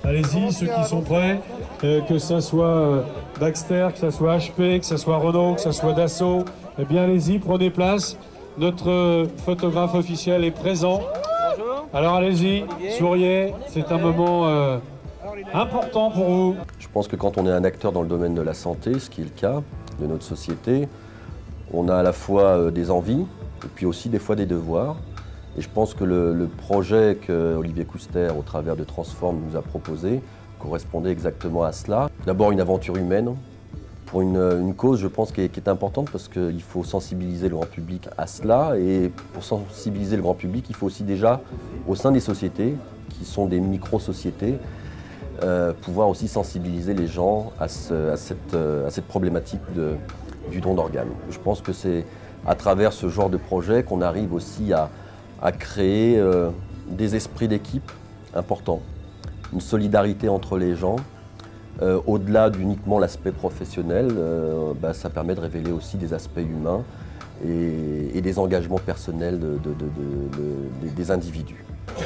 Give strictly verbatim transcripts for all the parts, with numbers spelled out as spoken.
Allez-y, ceux qui sont prêts, euh, que ce soit euh, Baxter, que ce soit H P, que ce soit Renault, que ce soit Dassault, eh bien allez-y, prenez place. Notre euh, photographe officiel est présent. Alors allez-y, souriez, c'est un moment euh, important pour vous. Je pense que quand on est un acteur dans le domaine de la santé, ce qui est le cas de notre société, on a à la fois euh, des envies et puis aussi des fois des devoirs. Et je pense que le, le projet que Olivier Couster, au travers de Transform, nous a proposé, correspondait exactement à cela. D'abord une aventure humaine, pour une, une cause, je pense, qui est, qui est importante parce qu'il faut sensibiliser le grand public à cela. Et pour sensibiliser le grand public, il faut aussi déjà, au sein des sociétés, qui sont des micro-sociétés, euh, pouvoir aussi sensibiliser les gens à, ce, à, cette, à cette problématique de, du don d'organes. Je pense que c'est à travers ce genre de projet qu'on arrive aussi à à créer euh, des esprits d'équipe importants, une solidarité entre les gens. Euh, au-delà d'uniquement l'aspect professionnel, euh, bah, ça permet de révéler aussi des aspects humains et, et des engagements personnels de, de, de, de, de, de, des individus.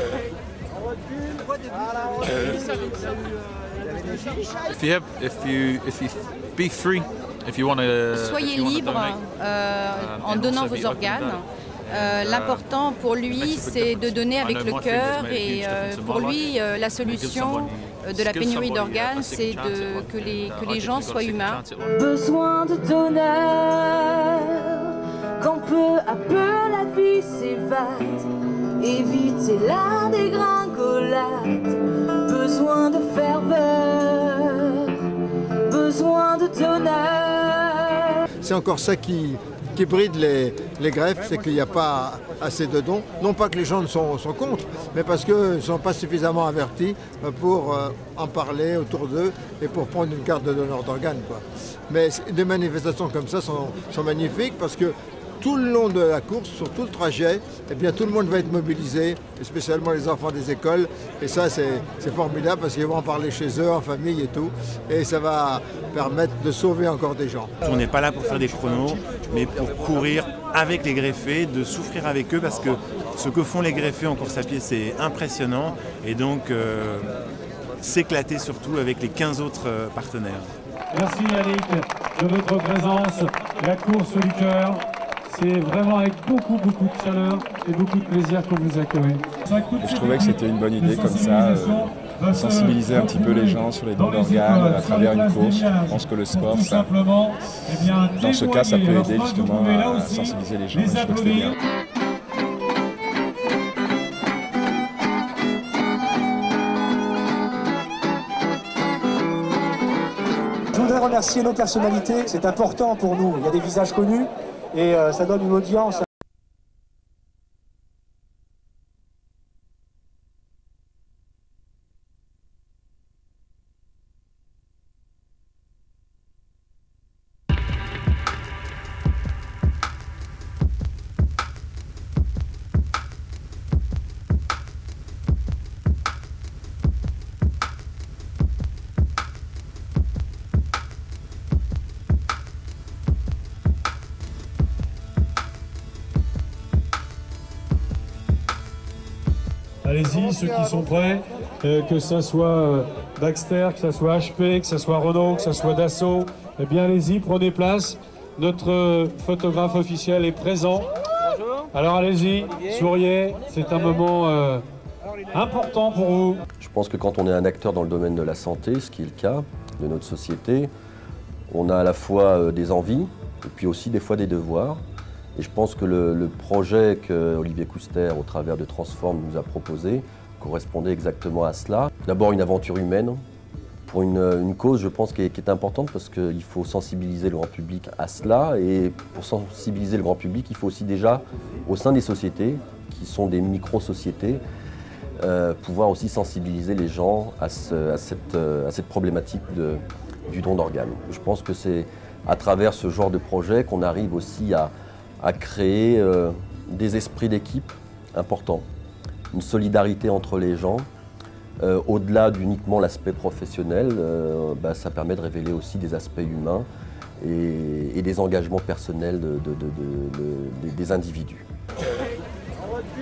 If you have, if you, if you be free, if you want to, soyez libre euh, en donnant vos organes. Euh, L'important pour lui, c'est de donner avec le cœur et euh, pour lui, euh, la solution de la pénurie d'organes, c'est que les, que les gens soient humains. Besoin de donneurs, quand peu à peu la vie s'évade, éviter la dégringolade. Besoin de ferveur, besoin de donneurs. C'est encore ça qui... qui bride les, les greffes, c'est qu'il n'y a pas assez de dons. Non pas que les gens sont, sont contre, mais parce qu'ils ne sont pas suffisamment avertis pour euh, en parler autour d'eux et pour prendre une carte de donneur d'organes. Mais des manifestations comme ça sont, sont magnifiques parce que tout le long de la course, sur tout le trajet, eh bien, tout le monde va être mobilisé, et spécialement les enfants des écoles. Et ça, c'est formidable parce qu'ils vont en parler chez eux, en famille et tout. Et ça va permettre de sauver encore des gens. On n'est pas là pour faire des chronos, mais pour courir avec les greffés, de souffrir avec eux parce que ce que font les greffés en course à pied, c'est impressionnant. Et donc, euh, s'éclater surtout avec les quinze autres partenaires. Merci Yannick de votre présence. La course du cœur. C'est vraiment avec beaucoup, beaucoup de chaleur et beaucoup de plaisir qu'on vous accueille. Je trouvais que c'était une bonne idée comme ça, euh, sensibiliser un petit peu les gens sur les dons d'organes à travers une course. Je pense que le sport, ça, dans ce cas, ça peut aider justement à sensibiliser les gens. Je trouve que c'était bien. Je voudrais remercier nos personnalités, c'est important pour nous. Il y a des visages connus. Et euh, ça donne une audience. Allez-y, ceux qui sont prêts, euh, que ce soit euh, Baxter, que ce soit H P, que ce soit Renault, que ce soit Dassault, eh bien allez-y, prenez place. Notre euh, photographe officiel est présent. Alors allez-y, souriez, c'est un moment euh, important pour vous. Je pense que quand on est un acteur dans le domaine de la santé, ce qui est le cas de notre société, on a à la fois euh, des envies et puis aussi des fois des devoirs. Et je pense que le, le projet que Olivier Couster, au travers de Transform, nous a proposé, correspondait exactement à cela. D'abord une aventure humaine, pour une, une cause, je pense, qui est, qui est importante parce qu'il faut sensibiliser le grand public à cela. Et pour sensibiliser le grand public, il faut aussi déjà, au sein des sociétés, qui sont des micro-sociétés, euh, pouvoir aussi sensibiliser les gens à, ce, à, cette, à cette problématique de, du don d'organes. Je pense que c'est à travers ce genre de projet qu'on arrive aussi à à créer euh, des esprits d'équipe importants, une solidarité entre les gens. Euh, Au-delà d'uniquement l'aspect professionnel, euh, bah, ça permet de révéler aussi des aspects humains et, et des engagements personnels de, de, de, de, de, des individus.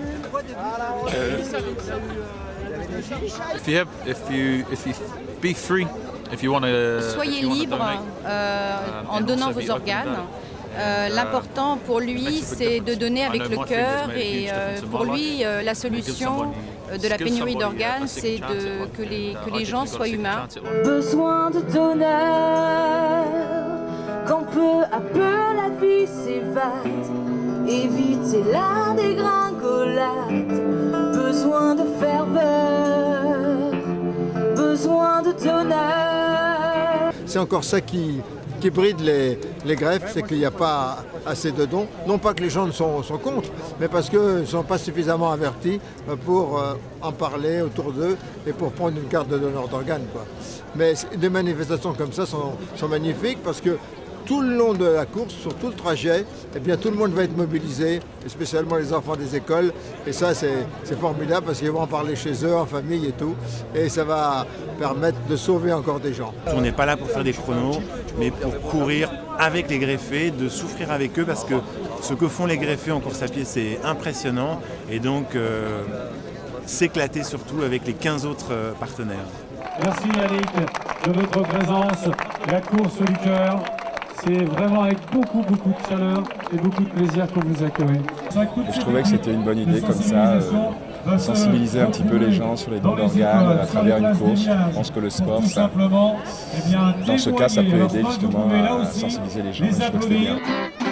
If you have, if you, if you be free, if you want to. Soyez libre euh, en donnant vos organes. Euh, L'important pour lui, c'est de donner avec le cœur et euh, pour lui, euh, la solution de la pénurie d'organes, c'est de, que, les, que les gens soient humains. Besoin de donneurs, quand peu à peu la vie s'évade, éviter la dégringolade. Besoin de ferveur, besoin de donneurs. C'est encore ça qui... qui bride les, les greffes, c'est qu'il n'y a pas assez de dons. Non pas que les gens ne sont, sont contre, mais parce qu'ils ne sont pas suffisamment avertis pour euh, en parler autour d'eux et pour prendre une carte de donneur d'organes, quoi. Mais des manifestations comme ça sont, sont magnifiques parce que tout le long de la course, sur tout le trajet, eh bien, tout le monde va être mobilisé, et spécialement les enfants des écoles. Et ça, c'est formidable parce qu'ils vont en parler chez eux, en famille et tout. Et ça va permettre de sauver encore des gens. On n'est pas là pour faire des chronos, mais pour courir avec les greffés, de souffrir avec eux parce que ce que font les greffés en course à pied, c'est impressionnant. Et donc, euh, s'éclater surtout avec les quinze autres partenaires. Merci Yannick de votre présence. La course du cœur. C'est vraiment avec beaucoup, beaucoup de chaleur et beaucoup de plaisir qu'on vous accueille. Et je trouvais que c'était une bonne idée comme ça, euh, sensibiliser un petit peu les gens sur les dons d'organes à travers une course. Je pense que le sport, ça, dans ce cas, ça peut aider justement à sensibiliser les gens. Et je trouve que c'était bien.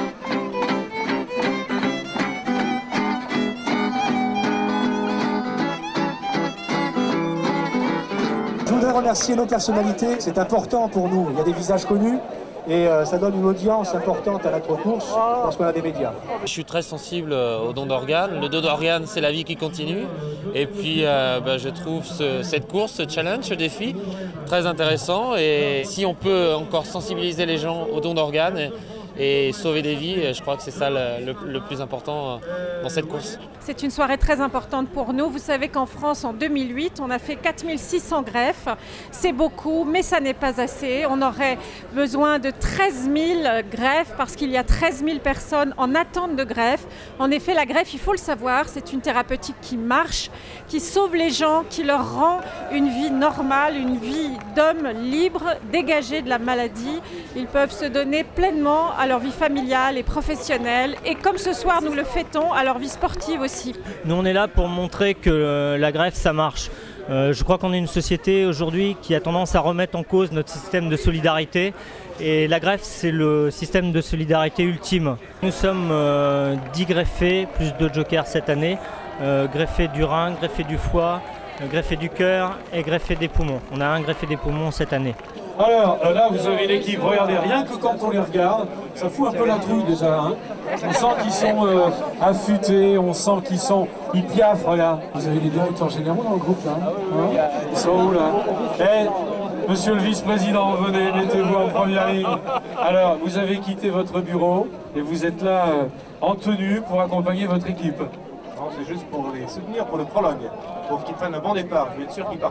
Je voudrais remercier nos personnalités, c'est important pour nous. Il y a des visages connus. Et euh, ça donne une audience importante à notre course parce qu'on a des médias. Je suis très sensible au don d'organes. Le don d'organes, c'est la vie qui continue. Et puis, euh, bah, je trouve ce, cette course, ce challenge, ce défi très intéressant. Et si on peut encore sensibiliser les gens au don d'organes et, et sauver des vies, je crois que c'est ça le, le, le plus important dans cette course. C'est une soirée très importante pour nous. Vous savez qu'en France, en deux mille huit, on a fait quatre mille six cents greffes. C'est beaucoup, mais ça n'est pas assez. On aurait besoin de treize mille greffes parce qu'il y a treize mille personnes en attente de greffe. En effet, la greffe, il faut le savoir, c'est une thérapeutique qui marche, qui sauve les gens, qui leur rend une vie normale, une vie d'homme libre, dégagé de la maladie. Ils peuvent se donner pleinement à leur vie familiale et professionnelle. Et comme ce soir, nous le fêtons, à leur vie sportive aussi. Nous, on est là pour montrer que euh, la greffe, ça marche. Euh, je crois qu'on est une société aujourd'hui qui a tendance à remettre en cause notre système de solidarité. Et la greffe, c'est le système de solidarité ultime. Nous sommes euh, dix greffés, plus deux jokers cette année. Euh, greffé du rein, greffé du foie, greffé du cœur et greffé des poumons. On a un greffé des poumons cette année. Alors là, vous avez l'équipe, regardez, rien que quand on les regarde, ça fout un peu la trouille déjà. Hein. On sent qu'ils sont euh, affûtés, on sent qu'ils sont, ils piaffent, regarde. Vous avez les directeurs généraux dans le groupe là, hein. Ils sont où là? Eh, monsieur le vice-président, venez, mettez-vous en première ligne. Alors, vous avez quitté votre bureau et vous êtes là euh, en tenue pour accompagner votre équipe. Non, c'est juste pour les soutenir pour le prologue. Pour qu'ils prennent un bon départ, je vais être sûr qu'ils partent.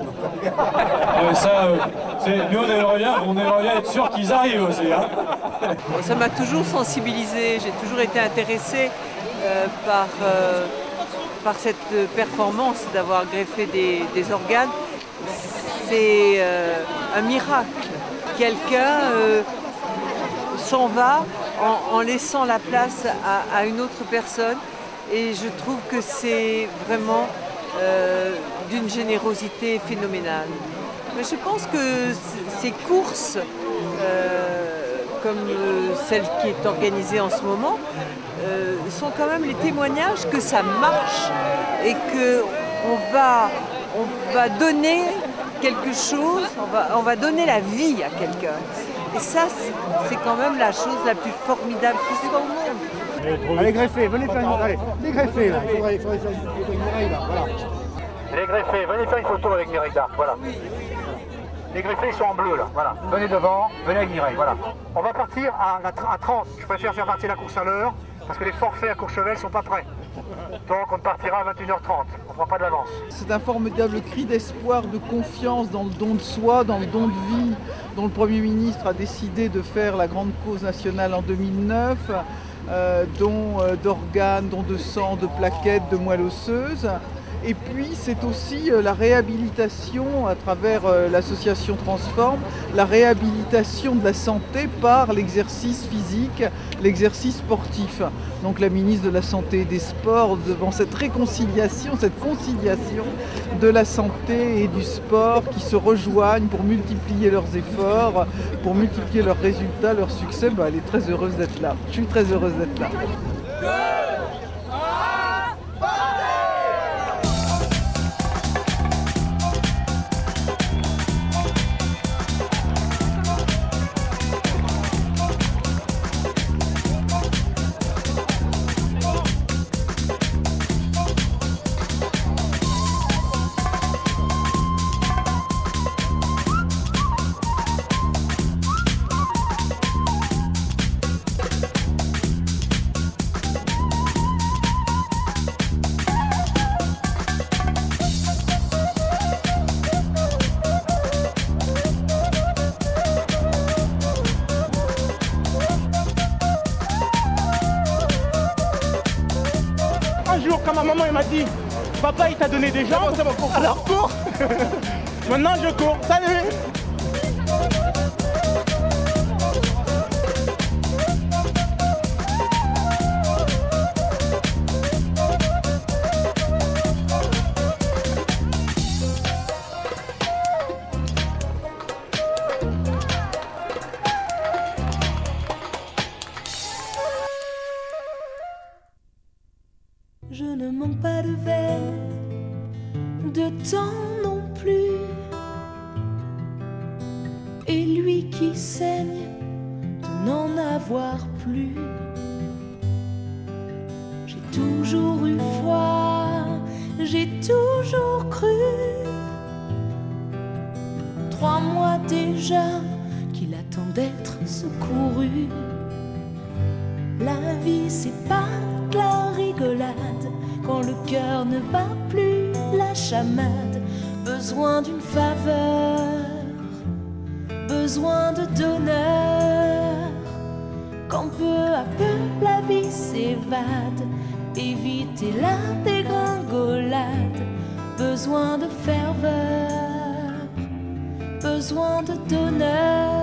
euh, ça, euh, nous on aimerait bien, on aimerait bien être sûr qu'ils arrivent aussi. Hein. Ça m'a toujours sensibilisée, j'ai toujours été intéressée euh, par, euh, par cette performance d'avoir greffé des, des organes. C'est euh, un miracle. Quelqu'un euh, s'en va en, en laissant la place à, à une autre personne. Et je trouve que c'est vraiment euh, d'une générosité phénoménale. Mais je pense que ces courses, euh, comme euh, celle qui est organisée en ce moment, euh, sont quand même les témoignages que ça marche et qu'on va, on va donner quelque chose, on va, on va donner la vie à quelqu'un. Et ça, c'est quand même la chose la plus formidable qui soit au monde. Allez greffer, venez faire une photo. Allez, les greffés là, il faudrait, il faudrait faire une photo avec Mireille là, voilà. Les greffés, venez faire une photo avec Mireille là, voilà. Les greffés sont en bleu là, voilà. Venez devant, venez avec Mireille, voilà. On va partir à, à trente, je préfère faire partir la course à l'heure, parce que les forfaits à Courchevel sont pas prêts. Donc on partira à vingt et une heures trente, on ne prend pas d'avance. C'est un formidable cri d'espoir, de confiance dans le don de soi, dans le don de vie, dont le Premier ministre a décidé de faire la grande cause nationale en deux mille neuf, euh, don euh, d'organes, don de sang, de plaquettes, de moelle osseuse. Et puis c'est aussi la réhabilitation à travers l'association Transform, la réhabilitation de la santé par l'exercice physique, l'exercice sportif. Donc la ministre de la Santé et des Sports, devant cette réconciliation, cette conciliation de la santé et du sport qui se rejoignent pour multiplier leurs efforts, pour multiplier leurs résultats, leurs succès, bah, elle est très heureuse d'être là. Je suis très heureuse d'être là. Un jour, quand ma maman elle m'a dit, papa il t'a donné des jambes, alors cours. Maintenant je cours, salut. Je ne manque pas de verre, de temps non plus. Et lui qui saigne de n'en avoir plus. J'ai toujours eu foi, j'ai toujours cru. Trois mois déjà qu'il attend d'être secouru. La vie c'est pas de la rigolade, quand le cœur ne bat plus la chamade. Besoin d'une faveur, besoin de donneur. Quand peu à peu la vie s'évade, éviter la dégringolade. Besoin de ferveur, besoin de donneur.